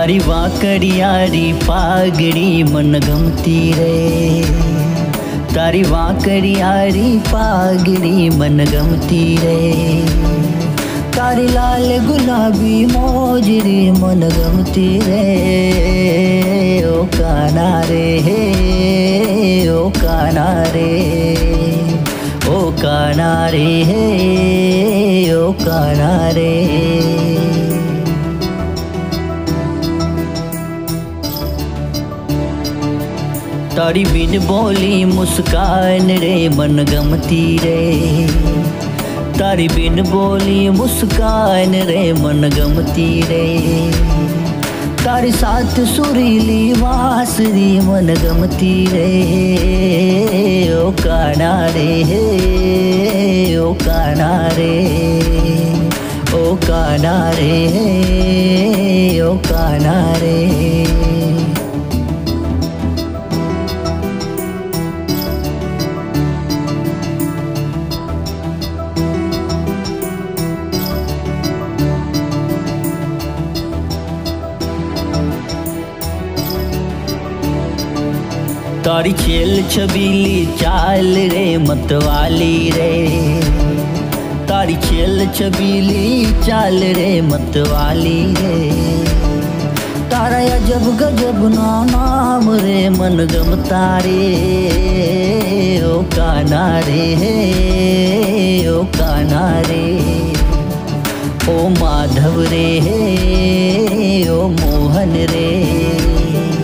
तारी वाकड़ियारी पागड़ी मन गमती रे, तारी वाकड़ियारी पागड़ी मन गमती रे, तारी लाल गुलाबी मोजरी मन गमती रे। ओ काना रे, ओ काना रे, ओ काना रे, ओ काना रे। तारी बिन बोली मुस्कान रे मन गमती रे, तारी बिन बोली मुस्कान रे मन गमती रे, तारी साथ सुरीली बांसुरी मन गमती रे। ओ काना रे, ओ काना रे, ओ काना रे, ओ काना रे। तारी चेल छबीली चाल रे मतवाली रे, तारी चेल छबीली चाल रे मतवाली रे, तारा अजब गजब नाम रे मन गमता रे। ओ काना रे, ओ काना रे, ओ माधव रे, ओ मोहन रे।